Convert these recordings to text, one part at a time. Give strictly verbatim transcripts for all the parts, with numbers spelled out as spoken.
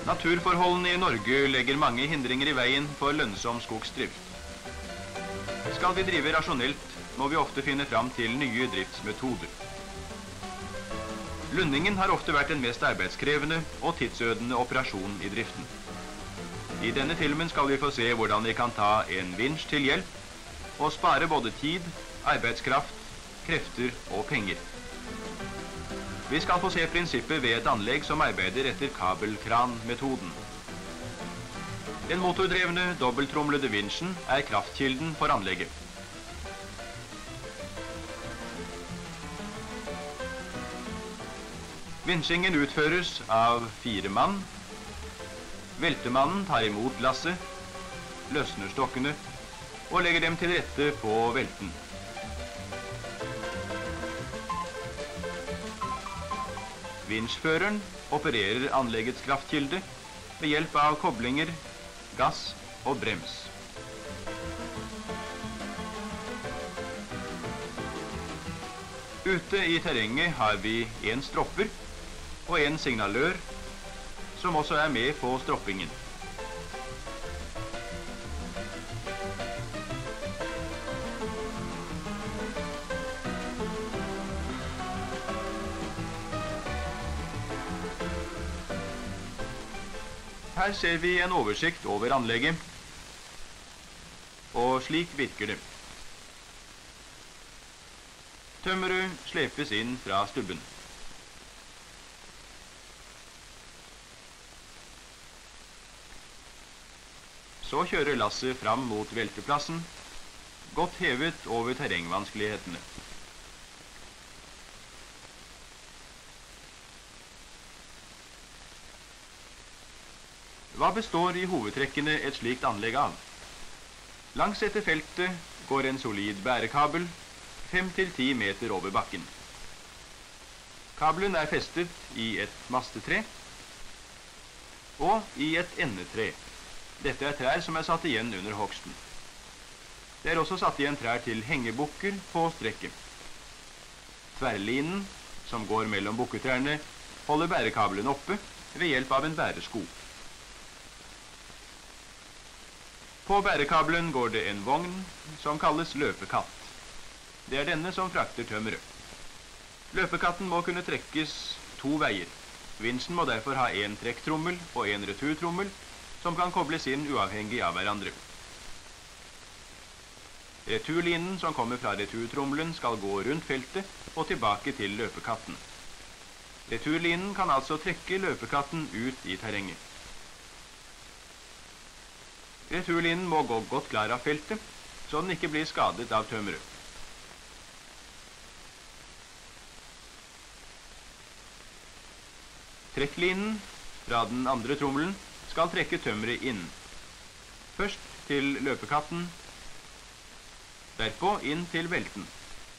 Naturforholdene i Norge legger mange hindringer i veien for lønnsom skogsdrift. Skal vi drive rasjonelt, må vi ofte finne fram til nye driftsmetoder. Lundingen har ofte vært den mest arbeidskrevende og tidsødende operasjon i driften. I denne filmen skal vi få se hvordan vi kan ta en vinsj til hjelp og spare både tid, arbeidskraft, krefter og penger. Vi skal få se prinsippet ved et anlegg som arbeider etter kabelkranmetoden. Den motordrevne, dobbelttromlede vinsjen er kraftkilden for anlegget. Vinsjingen utføres av fire mann. Veltemannen tar imot lasset, løsner stokkene og legger dem til rette på velten. Vinsjføreren opererer anleggets kraftkilde ved hjelp av koblinger, gass og brems. Ute i terrenget har vi en stropper og en signalør, som også er med på stroppingen. Her ser vi en oversikt over anlegget, og slik virker det. Tømmeret slepes inn fra stubben. Så kjører lasset fram mot velteplassen, godt hevet over terrengvanskelighetene. Hva består i hovedtrekkene et slikt anlegg av? Langs etter feltet går en solid bærekabel, fem til ti meter over bakken. Kabelen er festet i et mastetre og i et endetre. Dette er trær som er satt igjen under hogsten. Det er også satt igjen trær til hengebukker på strekket. Tverrlinen, som går mellom bukketrærne, holder bærekabelen oppe ved hjelp av en bæresko. På bærekabelen går det en vogn som kalles løpekatt. Det er denne som frakter tømmeret. Løpekatten må kunne trekkes to veier. Vinsjen må derfor ha en trekktrommel og en returtrommel, som kan kobles inn uavhengig av hverandre. Returlinen som kommer fra returtrommelen skal gå rundt feltet og tilbake til løpekatten. Returlinen kan altså trekke løpekatten ut i terrenget. Returlinen må gå godt klar av feltet, så den ikke blir skadet av tømmeret. Trekklinen fra den andre trommelen skal trekke tømmeret inn. Først til løpekatten, derpå inn til velten.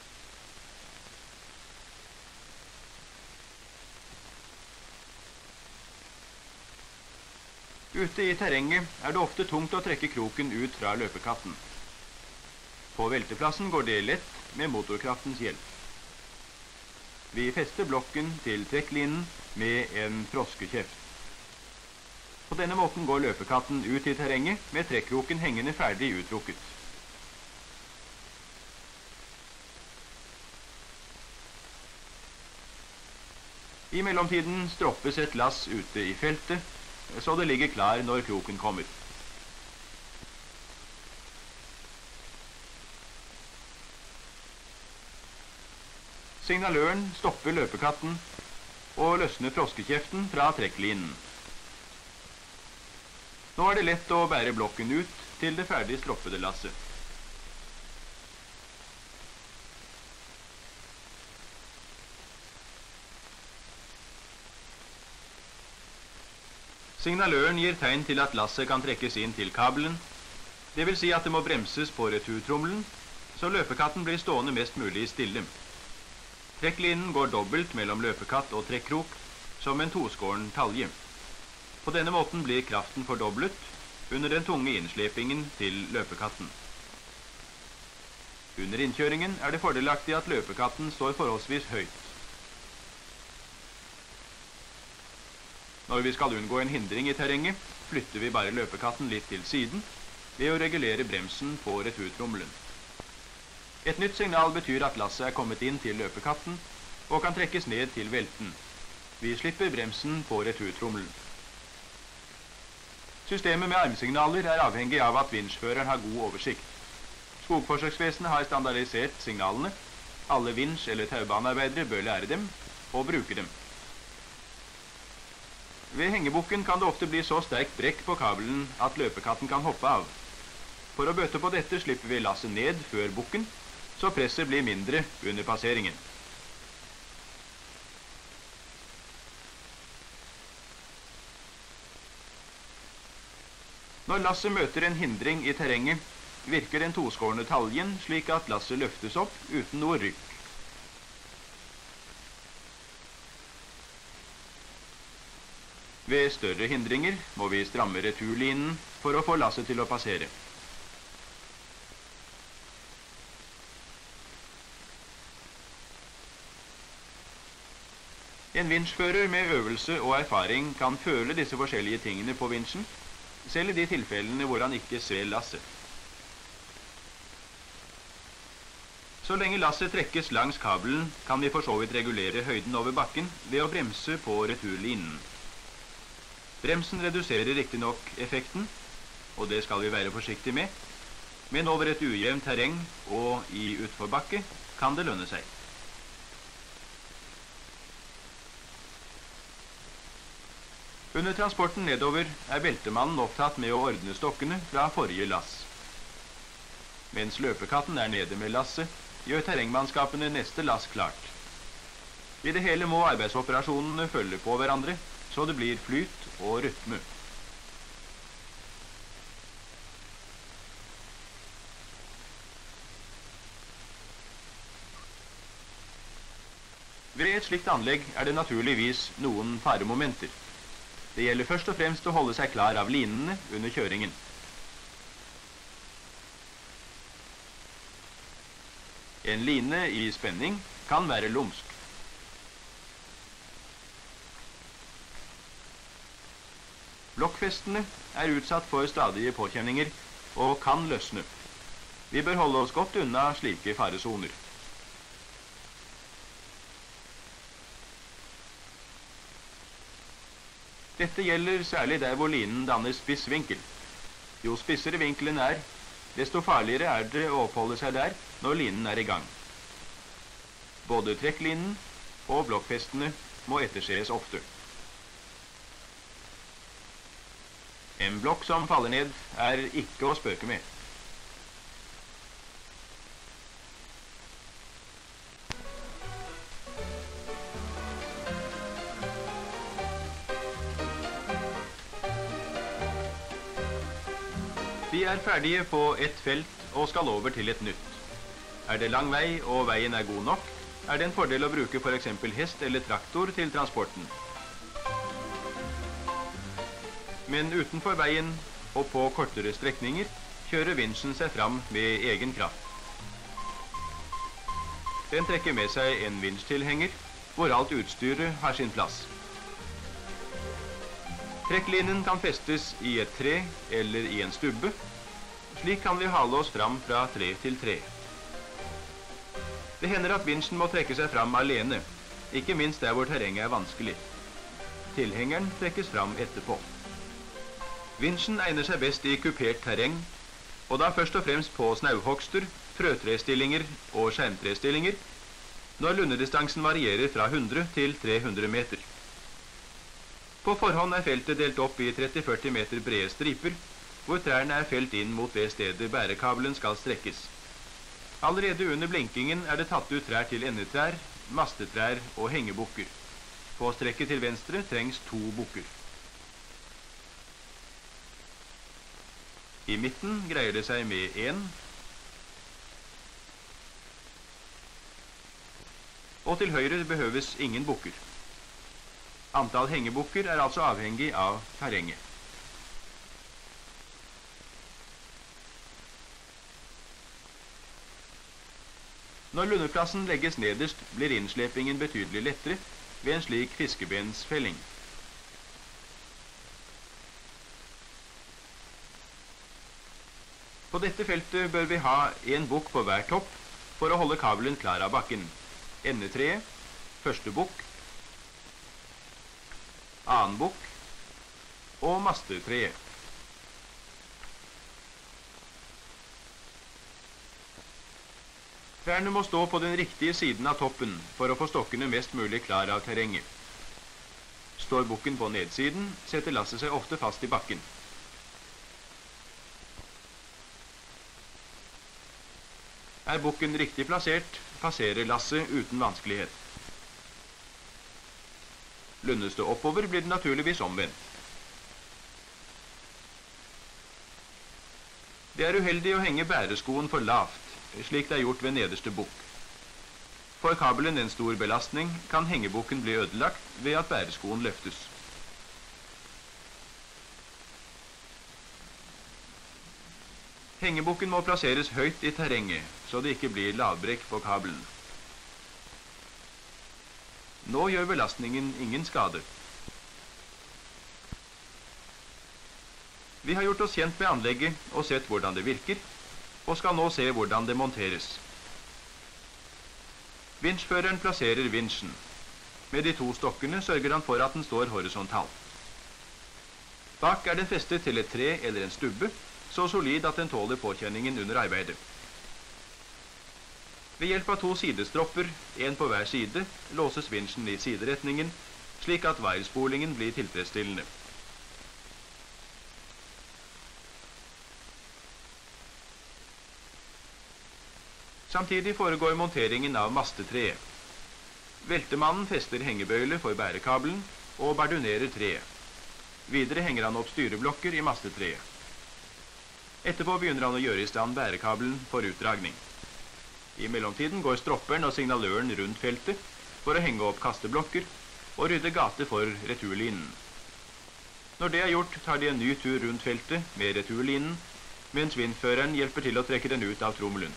Ute i terrenget er det ofte tungt å trekke kroken ut fra løpekatten. På velteplassen går det lett med motorkraftens hjelp. Vi fester blokken til trekklinen med en froskekjeft. På denne måten går løpekatten ut i terrenget med trekkroken hengende ferdig uttrukket. I mellomtiden stroppes et lass ute i feltet, så det ligger klar når kroken kommer. Signaløren stopper løpekatten og løsner froskekjeften fra trekklinen. Nå er det lett å bære blokken ut til det ferdig stroppede lasset. Signaløren gir tegn til at lasset kan trekkes inn til kabelen. Det vil si at det må bremses på returtrommelen, så løpekatten blir stående mest mulig stille. Trekklinen går dobbelt mellom løpekatt og trekkrok, som en toskåren talje. På denne måten blir kraften fordoblet under den tunge innslepingen til løpekatten. Under innkjøringen er det fordelaktig at løpekatten står forholdsvis høyt. Når vi skal unngå en hindring i terrenget, flytter vi bare løpekatten litt til siden ved å regulere bremsen på returtrommelen. Et nytt signal betyr at lasset er kommet inn til løpekatten og kan trekkes ned til velten. Vi slipper bremsen på returtrommelen. Systemet med armsignaler er avhengig av at vinsjføreren har god oversikt. Skogforsøksvesenet har standardisert signalene. Alle vinsj- eller taubanearbeidere bør lære dem og bruke dem. Ved hengebukken kan det ofte bli så sterkt brekk på kabelen at løpekatten kan hoppe av. For å bøte på dette slipper vi lasset ned før bukken, så presset blir mindre under passeringen. Når lasset møter en hindring i terrenget, virker den toskårne taljen slik at lasset løftes opp uten noe rykk. Ved større hindringer må vi stramme returlinen for å få lasset til å passere. En vinsjfører med øvelse og erfaring kan føle disse forskjellige tingene på vinsjen, selv i de tilfellene hvor han ikke ser lasset. Så lenge lasset trekkes langs kabelen, kan vi for så vidt regulere høyden over bakken ved å bremse på returlinen. Bremsen reduserer riktig nok effekten, og det skal vi være forsiktige med, men over et ujevnt terreng og i utforbakke kan det lønne seg. Under transporten nedover er beltemannen opptatt med å ordne stokkene fra forrige lass. Mens løpekatten er nede med lasset, gjør terrengmannskapene neste lass klart. I det hele må arbeidsoperasjonene følge på hverandre, så det blir flyt og rytme. Ved et slikt anlegg er det naturligvis noen faremomenter. Det gjelder først og fremst å holde seg klar av linene under kjøringen. En line i spenning kan være lumsk. Blokkfestene er utsatt for stadige påkjenninger og kan løsne. Vi bør holde oss godt unna slike faresoner. Dette gjelder særlig der hvor linen danner spiss vinkel. Jo spissere vinkelen er, desto farligere er det å oppholde seg der når linen er i gang. Både trekklinen og blokkfestene må ettersees ofte. En blokk som faller ned er ikke å spøke med. Vi er ferdige på ett felt og skal over til et nytt. Er det lang vei og veien er god nok, er det en fordel å bruke for eksempel hest eller traktor til transporten. Men utenfor veien og på kortere strekninger kjører vinsjen seg fram med egen kraft. Den trekker med seg en vinsjtilhenger, hvor alt utstyret har sin plass. Trekklinen kan festes i et tre eller i en stubbe. Slik kan vi hale oss fram fra tre til tre. Det hender at vinsjen må trekke seg fram alene, ikke minst der hvor terrenget er vanskelig. Tilhengeren trekkes fram etterpå. Vinsjen egner seg best i kupert terreng, og da først og fremst på snauhogster, frøtrestillinger og skjermtrestillinger, når lundedistansen varierer fra hundre til tre hundre meter. På forhånd er feltet delt opp i tretti til førti meter brede striper, hvor trærne er felt inn mot det stedet bærekabelen skal strekkes. Allerede under blinkingen er det tatt ut trær til endetrær, mastetrær og hengebukker. På strekket til venstre trengs to bukker. I midten greier det seg med én, og til høyre behøves ingen bukker. Antall hengebukker er altså avhengig av terrenget. Når lundeplassen legges nederst, blir innslepingen betydelig lettere ved en slik fiskebensfelling. På dette feltet bør vi ha en bukk på hver topp for å holde kabelen klar av bakken. Endetreet, første bukk, annen bukk og mastetreet. Trærne må stå på den riktige siden av toppen for å få stokkene mest mulig klar av terrenget. Står bukken på nedsiden, setter lasset seg ofte fast i bakken. Er bukken riktig plassert, passerer lasset uten vanskelighet. Lundes det oppover, blir det naturligvis omvendt. Det er uheldig å henge bæreskoen for lavt, slik det er gjort ved nederste bukk. Får kabelen en stor belastning, kan hengebukken bli ødelagt ved at bæreskoen løftes. Hengebukken må plasseres høyt i terrenget, så det ikke blir lavbrekk på kabelen. Nå gjør belastningen ingen skade. Vi har gjort oss kjent med anlegget og sett hvordan det virker, og skal nå se hvordan det monteres. Vinsjføreren plasserer vinsjen. Med de to stokkene sørger han for at den står horisontalt. Bak er den festet til et tre eller en stubbe, så solid at den tåler påkjenningen under arbeidet. Ved hjelp av to sidestropper, en på hver side, låses vinsjen i sideretningen, slik at vairspolingen blir tilfredsstillende. Samtidig foregår monteringen av mastetreet. Veltemannen fester hengebøyle for bærekabelen og bardunerer treet. Videre henger han opp styreblokker i mastetreet. Etterpå begynner han å gjøre i stand bærekabelen for utdragning. I mellomtiden går stropperen og signaløren rundt feltet for å henge opp kasteblokker og rydde gate for returlinen. Når det er gjort, tar de en ny tur rundt feltet med returlinen, mens vindføreren hjelper til å trekke den ut av trommelen.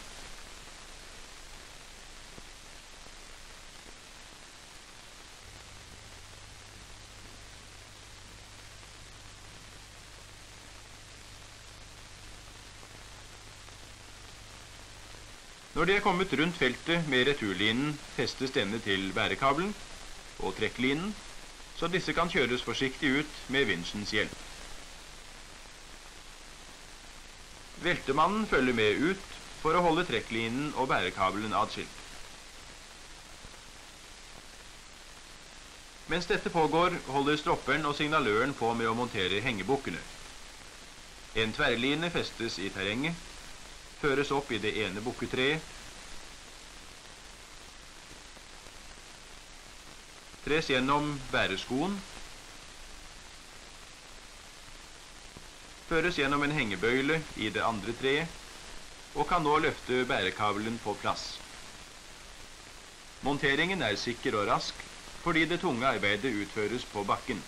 Når de er kommet rundt feltet med returlinen, festes denne til bærekabelen og trekklinen, så disse kan kjøres forsiktig ut med vinsjens hjelp. Veltemannen følger med ut for å holde trekklinen og bærekabelen adskilt. Mens dette pågår, holder stropperen og signaløren på med å montere hengebukkene. En tverrline festes i terrenget, føres opp i det ene bukketreet, tres gjennom bæreskoen, føres gjennom en hengebøyle i det andre treet, og kan nå løfte bærekabelen på plass. Monteringen er sikker og rask, fordi det tunge arbeidet utføres på bakken.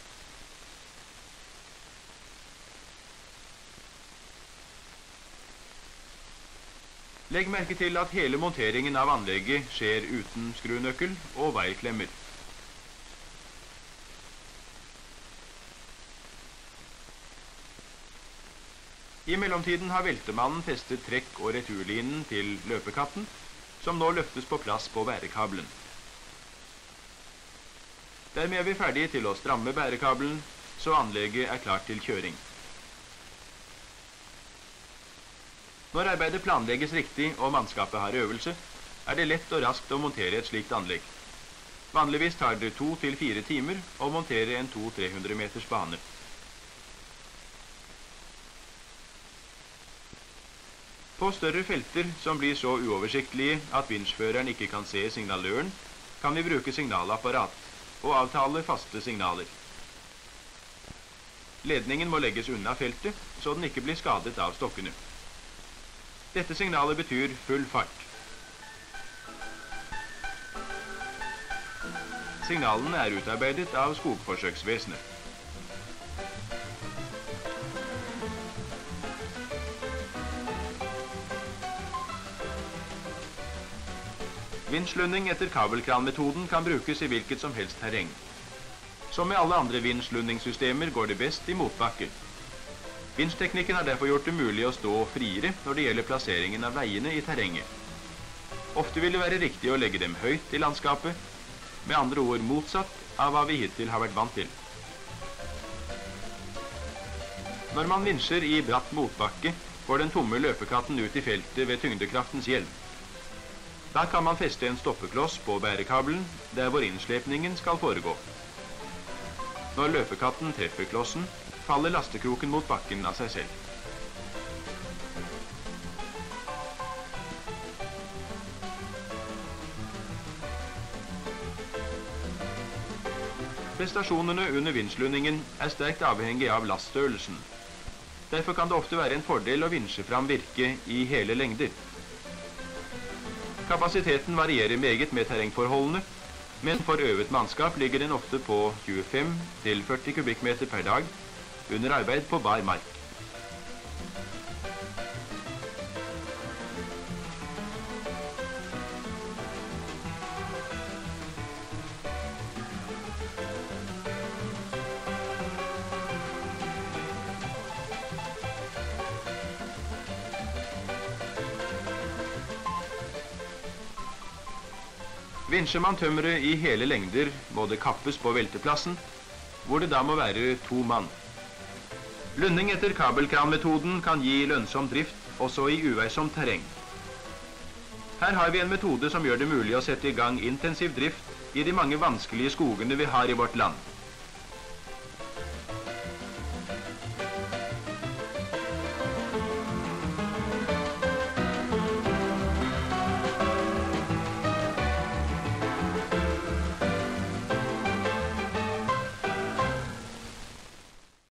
Legg merke til at hele monteringen av anlegget skjer uten skrunøkkel og vairklemmer. I mellomtiden har veltemannen festet trekk- og returlinen til løpekatten, som nå løftes på plass på bærekabelen. Dermed er vi ferdige til å stramme bærekabelen, så anlegget er klart til kjøring. Når arbeidet planlegges riktig og mannskapet har øvelse, er det lett og raskt å montere et slikt anlegg. Vanligvis tar det to til fire timer å montere en to til tre hundre meters bane. På større felter som blir så uoversiktlige at vinsjføreren ikke kan se signaløren, kan vi bruke signalapparat og avtale faste signaler. Ledningen må legges unna feltet, så den ikke blir skadet av stokkene. Dette signalet betyr full fart. Signalene er utarbeidet av Skogforsøksvesenet. Vinsjlunding etter kabelkranmetoden kan brukes i hvilket som helst terreng. Som med alle andre vinsjlundingssystemer går det best i motbakke. Vinsjteknikken har derfor gjort det mulig å stå friere når det gjelder plasseringen av veiene i terrenget. Ofte vil det være riktig å legge dem høyt i landskapet, med andre ord motsatt av hva vi hittil har vært vant til. Når man vinsjer i bratt motbakke, går den tomme løpekatten ut i feltet ved tyngdekraftens hjelp. Da kan man feste en stoppekloss på bærekabelen, der hvor innslepningen skal foregå. Når løpekatten treffer klossen, faller lastekroken mot bakken av seg selv. Prestasjonene under vinsjlundingen er sterkt avhengig av laststørrelsen. Derfor kan det ofte være en fordel å vinsje fram virke i hele lengder. Kapasiteten varierer meget med terrengforholdene, men for øvet mannskap ligger den ofte på tjuefem til førti kubikkmeter per dag under arbeid på bar mark. Vinsjer man tømmeret i hele lengder, må det kappes på velteplassen, hvor det da må være to mann. Lunding etter kabelkranmetoden kan gi lønnsom drift også i uværsomt terreng. Her har vi en metode som gjør det mulig å sette i gang intensiv drift i de mange vanskelige skogene vi har i vårt land.